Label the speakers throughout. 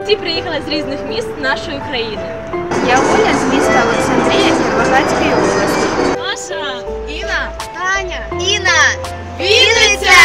Speaker 1: Всі приїхали з різних міст нашої країни.
Speaker 2: Я Оля з міста Олександрія Кіровоградської області.
Speaker 1: Маша!
Speaker 2: Інна! Таня!
Speaker 1: Інна! Вінниця!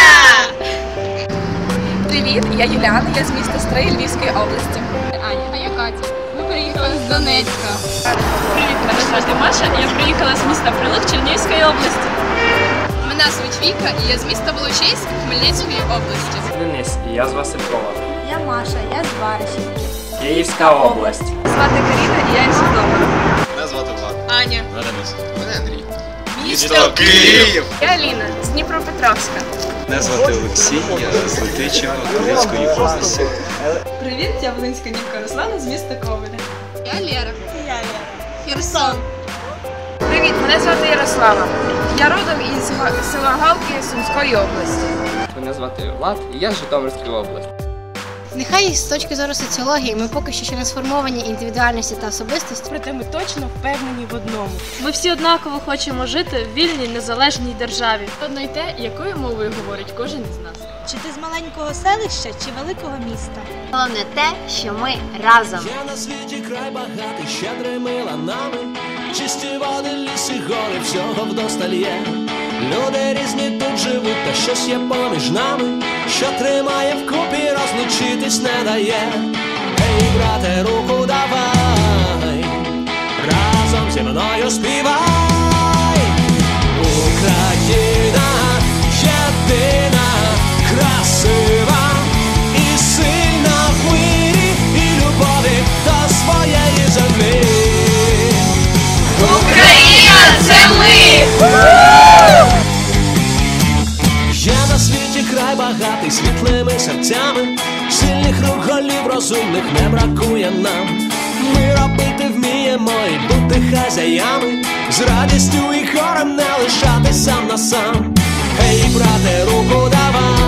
Speaker 3: Привіт, я Юліана, я з міста Стрий Львівської області.
Speaker 1: Аня, а я Катя. Ми приїхали з Донецька. Привіт, мене звати Маша, я приїхала з міста Прилук Чернігівської області. Мене звуть Віка, і я з міста Волочиськ Хмельницької області.
Speaker 4: Денис, і я з Василькова.
Speaker 2: Я Маша, я з Баришівки.
Speaker 4: Київська область.
Speaker 2: Звати Каріна і я із Житомира.
Speaker 5: Мене звати Влад.
Speaker 1: Аня.
Speaker 5: Мене Денис. Мене Андрій.
Speaker 1: Місто
Speaker 5: Київ!
Speaker 2: Я Аліна з Дніпропетровська.
Speaker 5: Мене звати Олексій, я з Летичева, Хмельницької області.
Speaker 3: Привіт, я Волинська Нівка Руслана з міста Ковеля.
Speaker 1: Я Лера. Я Лера. Херсон.
Speaker 2: Привіт, мене звати Ярослава. Я родом із села Галки Сумської області.
Speaker 4: Мене звати Влад, і я з Житомирської області.
Speaker 6: Нехай з точки зору соціології ми поки що ще не сформовані індивідуальності та особистості.
Speaker 3: Проте ми точно впевнені в одному.
Speaker 1: Ми всі однаково хочемо жити в вільній, незалежній державі. Одно й те, якою мовою говорить кожен із нас.
Speaker 7: Чи ти з маленького селища, чи великого міста?
Speaker 6: Головне те, що ми разом.
Speaker 8: Я на світі край багатий, щедрими ланами, чисті води, ліси, гори, всього вдосталь є. Люди різні тут живуть, та щось є поміж нами, що тримає вкупі, розлучитись не дає. Ей, брате, руку давай, разом зі мною співай. Україна єдина, красива і сильна в мирі і любові до своєї землі.
Speaker 1: Україна – це ми!
Speaker 8: Є на світі край багатий світлими серцями, сильних рук, голів розумних не бракує нам. Ми робити вміємо і бути хазяями, з радістю і хором не лишатись сам на сам. Ей, брате, руку давай.